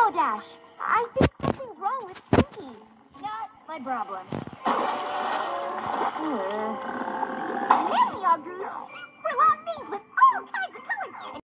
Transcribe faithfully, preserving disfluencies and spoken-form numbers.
Dash. I think something's wrong with Pinkie. Not my problem. Nimya grew super